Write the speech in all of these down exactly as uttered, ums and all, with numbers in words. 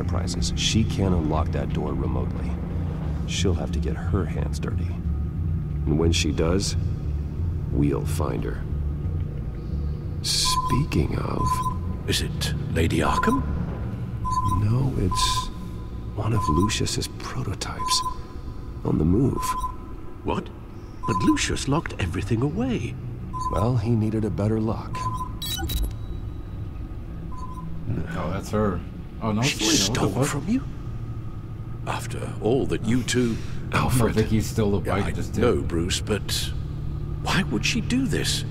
Enterprises. She can't unlock that door remotely. She'll have to get her hands dirty. And when she does, we'll find her. Speaking of... Is it Lady Arkham? No, it's one of Lucius's prototypes. On the move. What? But Lucius locked everything away. Well, he needed a better lock. Oh, that's her. Oh, no, She Selina, what the stole fuck? from you? After all that you two... Alfred. I think he's still the bike I just did. know, Bruce, but why would she do this?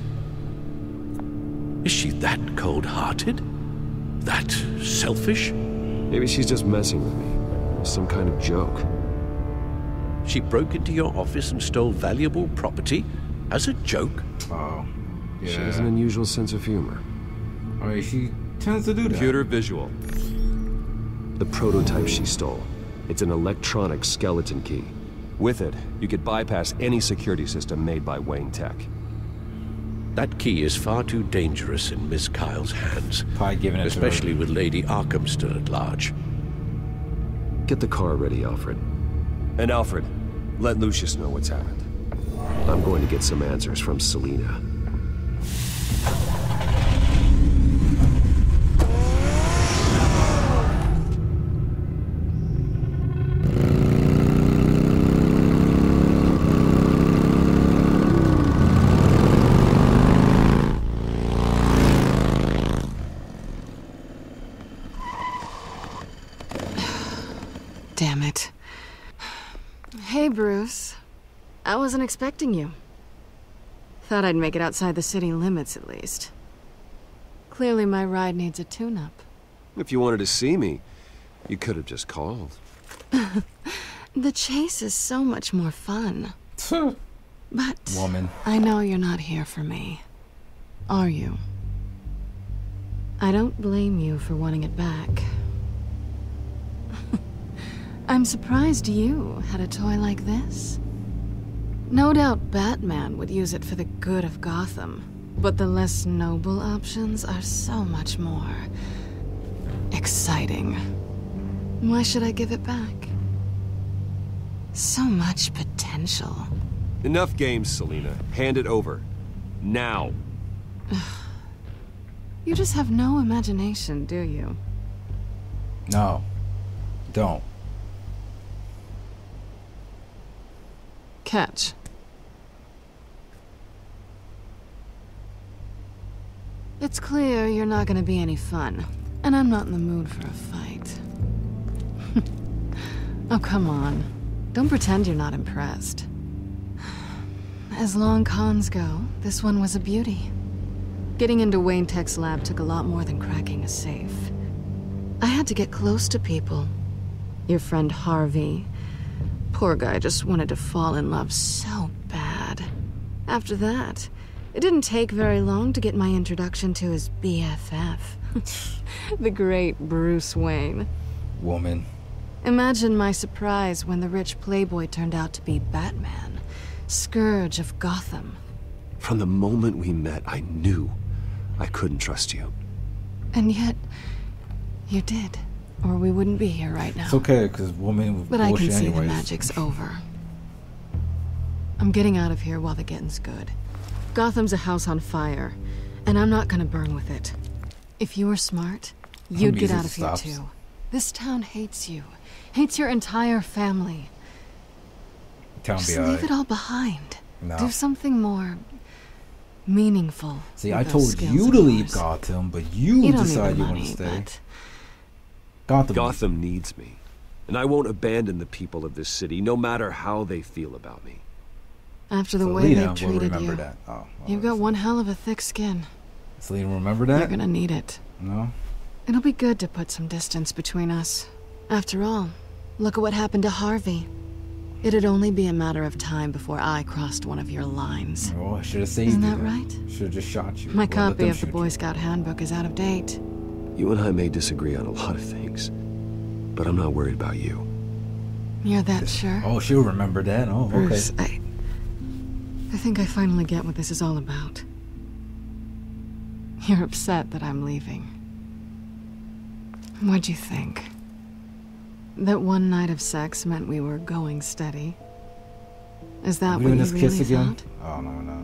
Is she that cold-hearted? That selfish? Maybe she's just messing with me. Some kind of joke. She broke into your office and stole valuable property as a joke? Oh, yeah. She has an unusual sense of humor. I mean, she tends to do that. Computer visual. The prototype she stole. It's an electronic skeleton key. With it, you could bypass any security system made by Wayne Tech. That key is far too dangerous in Miss Kyle's hands. Probably giving it Especially to her. with Lady Arkham still at large. Get the car ready, Alfred. And Alfred, let Lucius know what's happened. I'm going to get some answers from Selina. Damn it. Hey, Bruce. I wasn't expecting you. Thought I'd make it outside the city limits, at least. Clearly my ride needs a tune-up. If you wanted to see me, you could have just called. The chase is so much more fun. But Woman. I know you're not here for me. Are you? I don't blame you for wanting it back. I'm surprised you had a toy like this. No doubt Batman would use it for the good of Gotham, but the less noble options are so much more exciting. Why should I give it back? So much potential. Enough games, Selina. Hand it over. Now. You just have no imagination, do you? No. Don't. Catch. It's clear you're not gonna be any fun, and I'm not in the mood for a fight. Oh, come on. Don't pretend you're not impressed. As long cons go, this one was a beauty. Getting into Wayne Tech's lab took a lot more than cracking a safe. I had to get close to people. Your friend Harvey. Poor guy just wanted to fall in love so bad. After that, it didn't take very long to get my introduction to his B F F. The great Bruce Wayne. Woman. Imagine my surprise when the rich playboy turned out to be Batman, Scourge of Gotham. From the moment we met, I knew I couldn't trust you. And yet, you did. Or we wouldn't be here right now. It's okay, because woman was But I bullshit can see anyways. the magic's over. I'm getting out of here while the getting's good. Gotham's a house on fire, and I'm not gonna burn with it. If you were smart, you'd get music out of here stops. too. This town hates you. Hates your entire family. Town Just be leave alright. it all behind. No. Do something more meaningful. See, with I those told skills you of to leave yours. Gotham, but you, You don't decide need you the want money, to stay. but Gotham. Gotham needs me, and I won't abandon the people of this city, no matter how they feel about me. after the way Selena they've will treated remember you, that. Oh, well, you've got one hell of a thick skin. Selena, remember You're that? gonna need it. No. It'll be good to put some distance between us. After all, look at what happened to Harvey. It'd only be a matter of time before I crossed one of your lines. Oh, I should have saved Isn't you. that right? Should have just shot you. My Or let copy them of the shoot Boy you. Scout handbook is out of date. You and I may disagree on a lot of things, but I'm not worried about you. You're that sure? Oh, she'll remember that. Oh, okay. Bruce, I... I think I finally get what this is all about. You're upset that I'm leaving. What'd you think? That one night of sex meant we were going steady. Is that we what doing you this really kiss again? thought? Oh no no.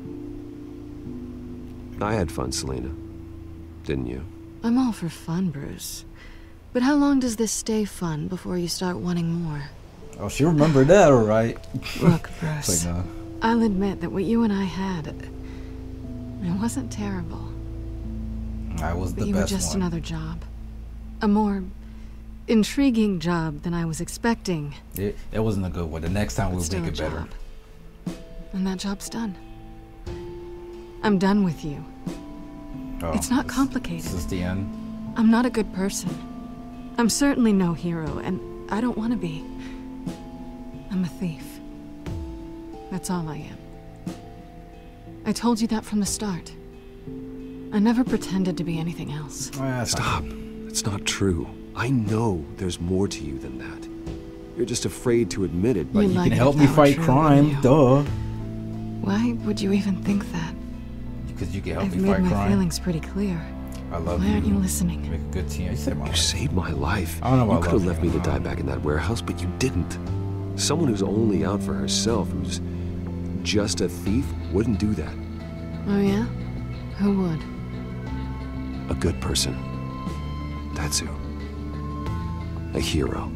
I had fun, Selena. Didn't you? I'm all for fun, Bruce. But how long does this stay fun before you start wanting more? Oh, she remembered that, all right. Look, Bruce. It's like, no. I'll admit that what you and I had, it wasn't terrible. I was But the you were best just one. another job. A more intriguing job than I was expecting. It, it wasn't a good one. The next time But we'll still make a it better. job. And that job's done. I'm done with you. Oh, It's not this- complicated. This is the end. I'm not a good person. I'm certainly no hero, and I don't want to be. I'm a thief. That's all I am. I told you that from the start. I never pretended to be anything else. Oh, yeah, it's not- Stop. It's not true. I know there's more to you than that. You're just afraid to admit it, but You'd you like can it help if me that were fight true, crime, wouldn't duh. Why would you even think that? Because you can help I've me made fight my crime. feelings pretty clear. I love Why you. aren't you listening? Make a good team. You saved my you life. saved my life. I don't know You about could have love left you. me to die Um, back in that warehouse, but you didn't. Someone who's only out for herself, who's just a thief, wouldn't do that. Oh yeah? Who would? A good person. That's who. A hero.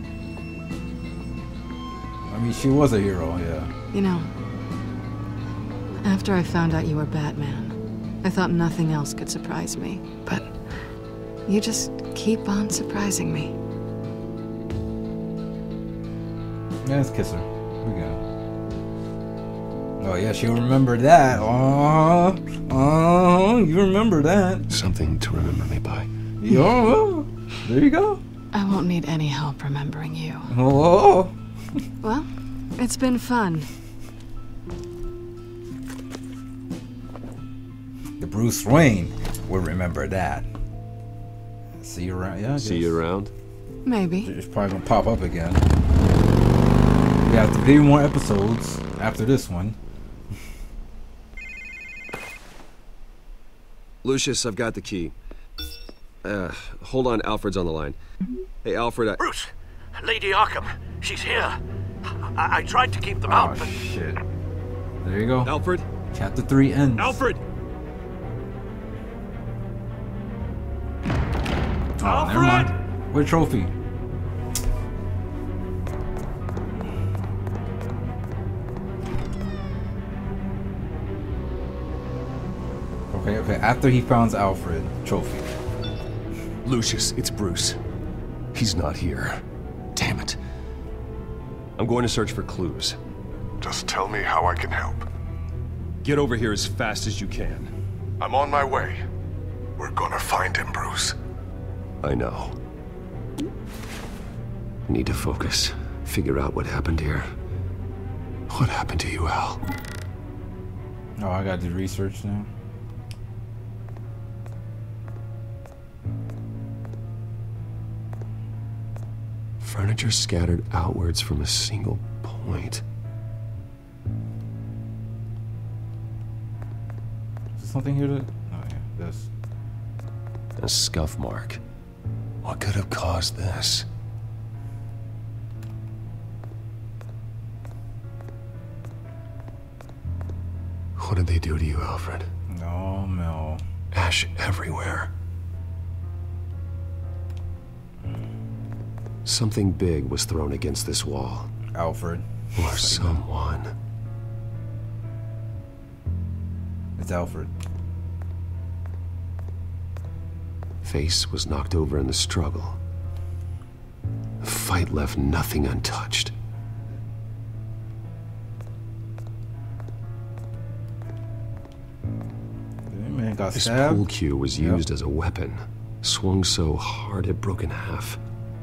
I mean, she was a hero, yeah. You know, after I found out you were Batman, I thought nothing else could surprise me. But you just keep on surprising me. Yeah, let's kiss her. We go. Oh yeah, she'll remember that. Oh, oh, you remember that. Something to remember me by. Yeah, there you go. I won't need any help remembering you. Oh, Well, it's been fun. the Bruce Wayne will remember that. See you around. Yeah, I See guess. you around? Maybe. It's probably gonna pop up again. We have three more episodes after this one. Lucius, I've got the key. Uh, hold on, Alfred's on the line. Hey, Alfred, I... Bruce, Lady Arkham, she's here. I, I tried to keep them Oh out, but shit! There you go. Alfred? Chapter three ends. Alfred! Oh, never mind. Where's trophy? Okay, okay. After he found Alfred, trophy. Lucius, it's Bruce. He's not here. Damn it. I'm going to search for clues. Just tell me how I can help. Get over here as fast as you can. I'm on my way. We're gonna find him, Bruce. I know. Need to focus. Figure out what happened here. What happened to you, Al? Oh, I gotta do research now. Furniture scattered outwards from a single point. Is there something here to... Oh, yeah, this. A scuff mark. What could have caused this? What did they do to you, Alfred? No, no. Ash everywhere. Something big was thrown against this wall. Alfred. Or someone. It's Alfred. Face was knocked over in the struggle. The fight left nothing untouched. The man got This stabbed. pool cue was Yep. used as a weapon. Swung so hard it broke in half.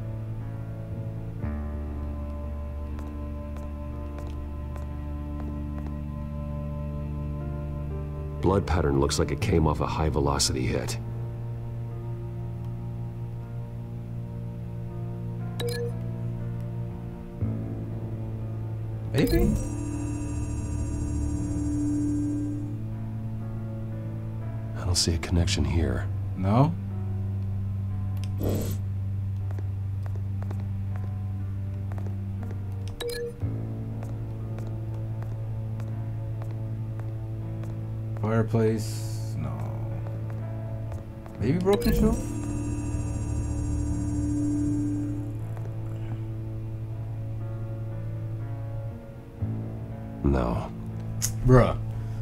Blood pattern looks like it came off a high-velocity hit. Maybe? I don't see a connection here. No? Fireplace? No. Maybe broken shelf? No. Bruh.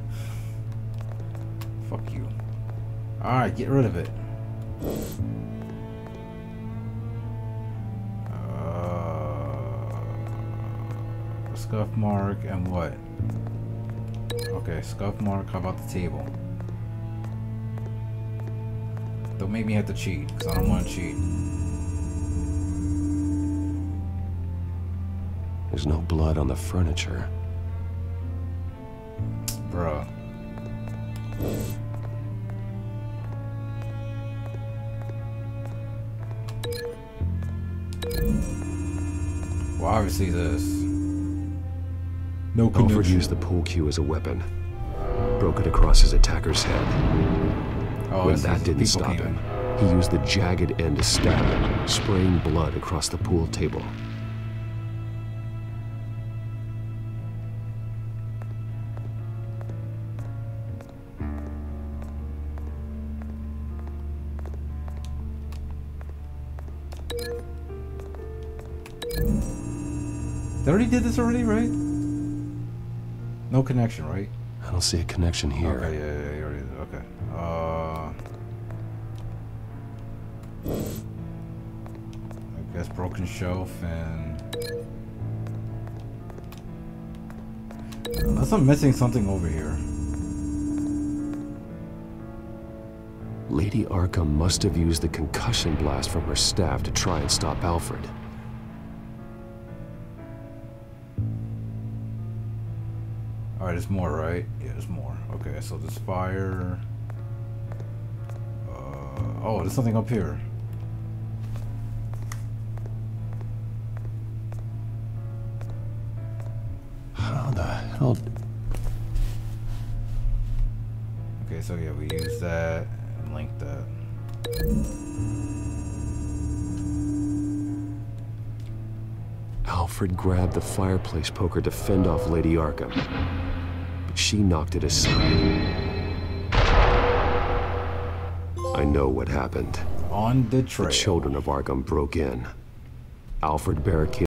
Fuck you. Alright, get rid of it. Uh, scuff mark and what? Okay, scuff mark. How about the table? Don't make me have to cheat, because I don't want to cheat. There's no blood on the furniture. Bruh. Well, obviously this. No Alfred connection. used the pool cue as a weapon. Broke it across his attacker's head. Oh, When it's- that it's didn't people stop came him, he used the jagged end to stab him, spraying blood across the pool table. They already did this already, right? No connection, right? I don't see a connection here. Okay, yeah, yeah, you already did. Okay. Uh, I guess broken shelf and. Unless I'm missing something over here. Lady Arkham must have used the concussion blast from her staff to try and stop Alfred. Alright, there's more, right? Yeah, there's more. Okay, so there's fire. Uh, oh, there's something up here. How the hell? Okay, so yeah, we use that and link that. Alfred grabbed the fireplace poker to fend off Lady Arkham, but she knocked it aside. I know what happened. On the trail. The children of Arkham broke in. Alfred barricaded